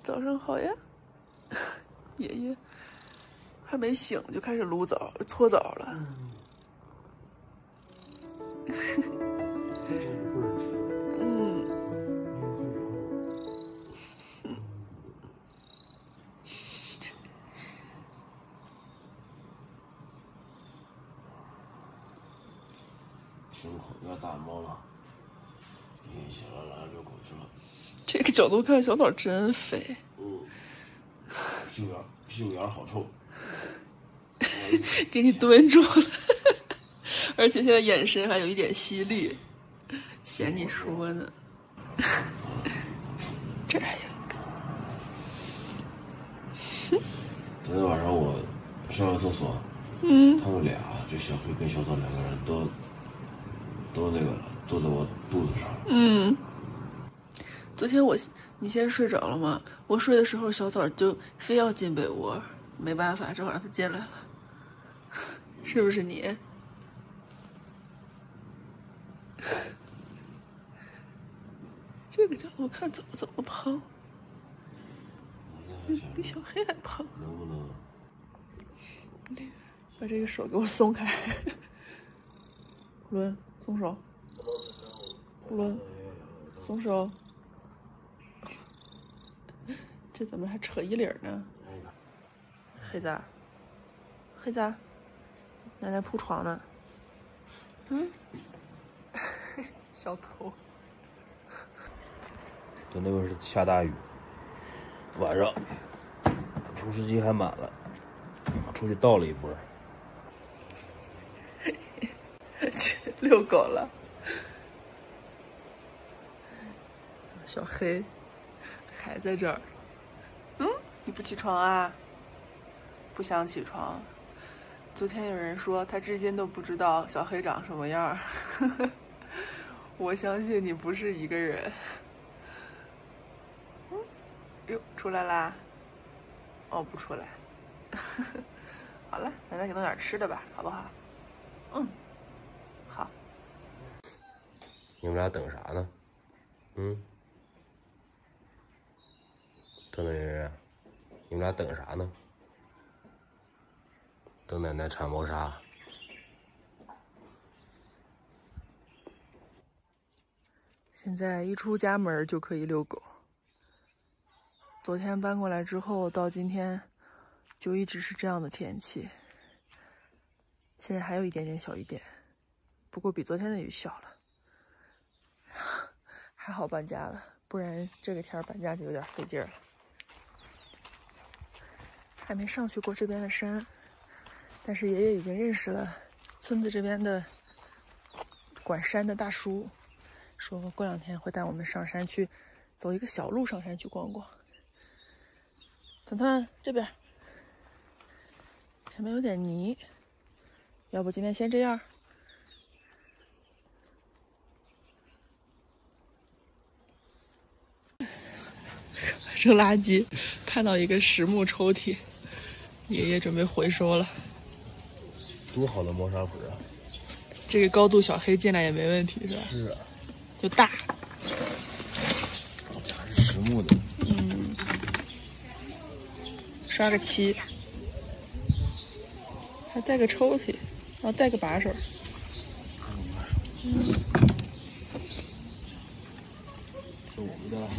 早上好呀，爷爷还没醒就开始撸澡搓澡了。 胸口要打猫了，硬起来了，遛狗去了。 这个角度看，小枣真肥。 屁股眼儿好臭。 给你蹲住了，而且现在眼神还有一点犀利，嫌你说呢。这还有一个。 昨天晚上我上完厕所，他们俩，这小黑跟小枣两个人都那个坐在我肚子上。 昨天你先睡着了吗？我睡的时候，小枣就非要进被窝，没办法，正好让他进来了。是不是你？这个角度看怎么胖？比小黑还胖。 能不能把这个手给我松开？抡，松手。抡，松手。这怎么还扯一理呢？黑子，黑子，奶奶铺床呢。小头。 就那会儿是下大雨，晚上除湿机还满了，出去倒了一波。 遛狗了。小黑还在这儿。你不起床啊？不想起床。昨天有人说他至今都不知道小黑长什么样。我相信你不是一个人。哟，出来啦？哦，不出来。好了，奶奶给弄点吃的吧，好不好？好。 你们俩等啥呢？等等圆圆，你们俩等啥呢？等奶奶铲猫砂。 现在一出家门就可以遛狗。昨天搬过来之后，到今天就一直是这样的天气。现在还有一点点小雨点，不过比昨天的雨小了。还好搬家了，不然这个天搬家就有点费劲了。还没上去过这边的山，但是爷爷已经认识了村子这边的管山的大叔，说过2天会带我们上山去走一个小路，上山去逛逛。团团这边，前面有点泥，要不今天先这样？扔垃圾，看到一个实木抽屉，爷爷准备回收了。 多好的猫砂盆啊！ 这个高度小黑进来也没问题，是吧？ 是啊， 又大。 还是实木的。 刷个漆，还带个抽屉，然后带个把手。 是我们的了。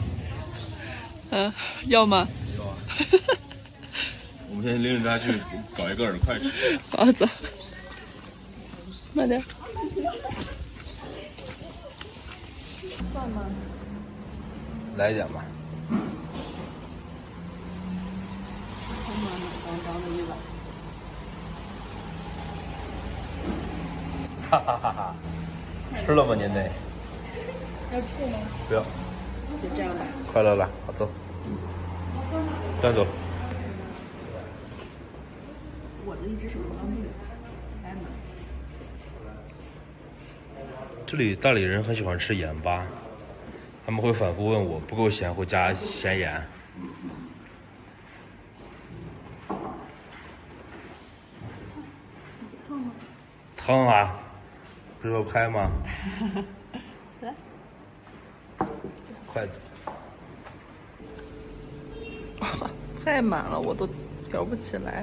要吗？ 要啊。我们先领着他去搞一个耳块吃。 好，走。慢点。算吗？ 来一点吧。 刚的一碗。 哈哈哈哈！吃了吗您得？ 要醋吗？ 不要。 就这样吧。 快乐了，好走。站走。 我的一只手关不了，开门。 这里大理人很喜欢吃盐巴，他们会反复问我不够咸，会加咸盐。烫啊！不是说拍吗？ 来， 筷子。 太满了，我都挑不起来。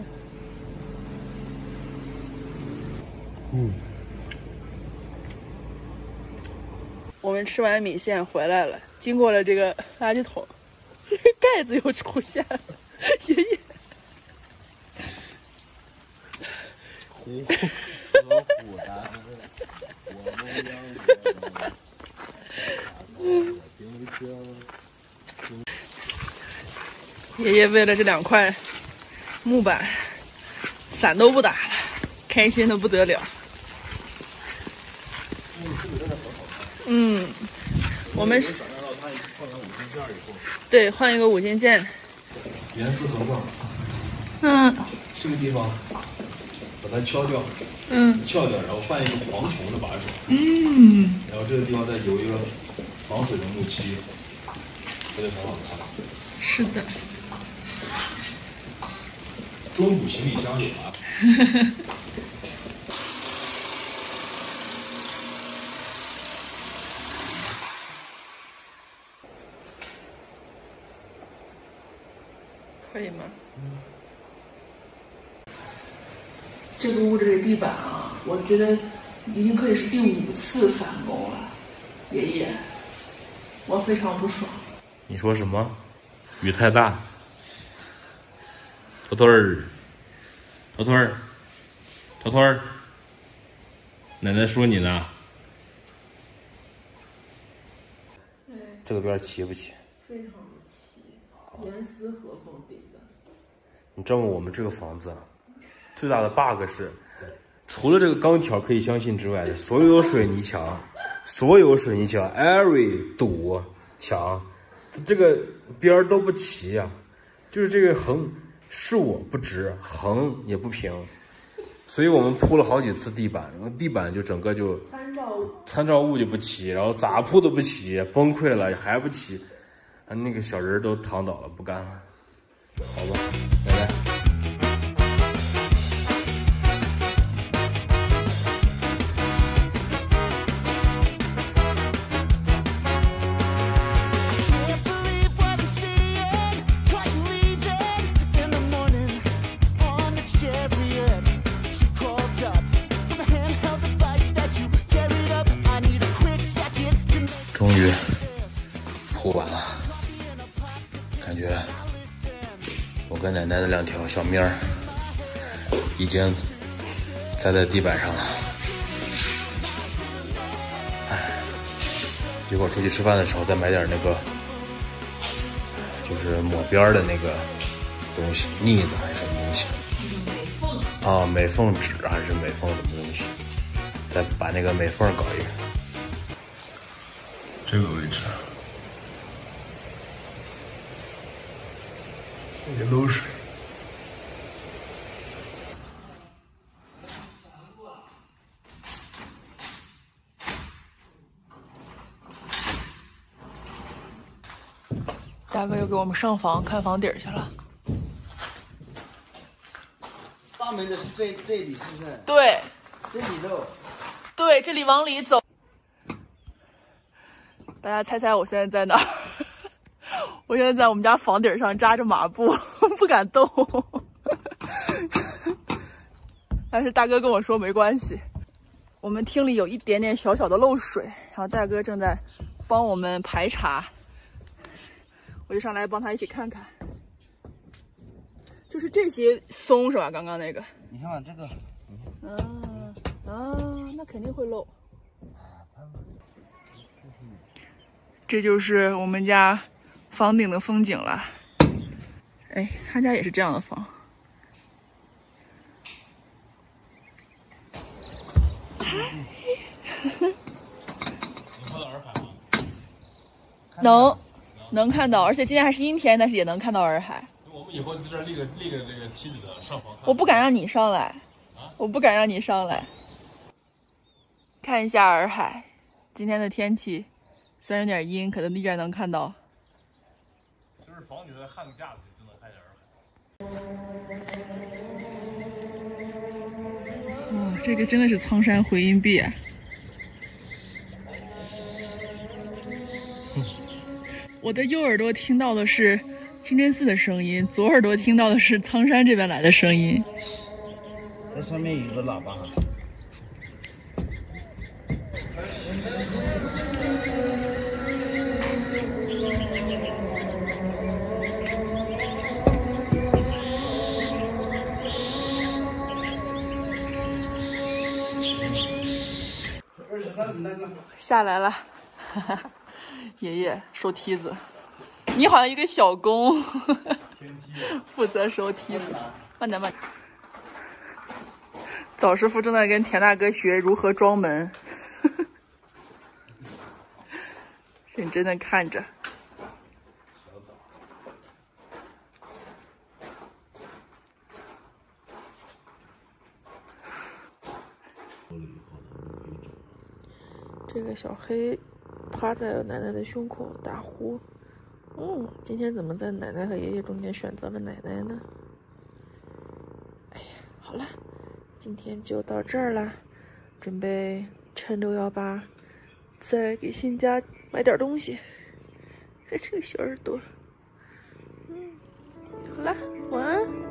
我们吃完米线回来了，经过了这个垃圾桶，盖子又出现了，爷爷。 虎和虎蛋，我们两个。 爷爷为了这2块木板，伞都不打了，开心的不得了。我们是对换一个5金件， 严丝合缝。这个地方把它敲掉，撬掉，然后换一个蝗虫的把手，然后这个地方再有一个防水的木漆，这就很好看。 是的， 中古行李箱有啊。 可以吗？这个屋子的地板啊，我觉得已经可以是第5次返工了，爷爷，我非常不爽。 你说什么？雨太大。头头儿，头头儿，头头儿，奶奶说你呢。这个边齐不齐？ 非常的齐，严丝合缝顶的。 你知道吗？我们这个房子最大的 bug 是，除了这个钢条可以相信之外，所有水泥墙，every 堵墙，这个边儿都不齐呀、就是这个横竖不直，横也不平，所以我们铺了好几次地板，然后地板就整个就参照物就不齐，然后咋铺都不齐，崩溃了还不齐，那个小人都躺倒了，不干了。好吧，拜拜。终于铺完了，感觉我跟奶奶的2条小命儿已经栽在地板上了。一会儿出去吃饭的时候再买点那个，就是抹边的那个东西，腻子还是什么东西？啊，美缝纸还是美缝什么东西？再把那个美缝搞一个。这个位置也漏水。 大哥又给我们上房看房底儿去了。 大门的是这里是不是？ 对， 这里头。 对，这里往里走。大家猜猜我现在在哪儿？我现在在我们家房顶上扎着马步，不敢动。但是大哥跟我说没关系，我们厅里有一点点小小的漏水，然后大哥正在帮我们排查，我就上来帮他一起看看。就是这些松是吧？刚刚那个。 你看这个。 那肯定会漏。这就是我们家房顶的风景了。哎，他家也是这样的房。能看到，而且今天还是阴天，但是也能看到洱海。 我们以后在这儿立个这个梯子的上房看。 我不敢让你上来，我不敢让你上来。看一下洱海，今天的天气虽然有点阴，可能依然能看到。 就是房顶上焊个架子就能看见洱海。 这个真的是苍山回音壁啊！我的右耳朵听到的是清真寺的声音，左耳朵听到的是苍山这边来的声音。 在上面有个喇叭。 下来了，哈哈，爷爷收梯子，你好像一个小工，负责收梯子，慢点慢点。枣师傅正在跟田大哥学如何装门，认真的看着。这个小黑趴在奶奶的胸口打呼。今天怎么在奶奶和爷爷中间选择了奶奶呢？哎呀，好了，今天就到这儿啦，准备趁618再给新家买点东西。哎，这个小耳朵。好了，晚安。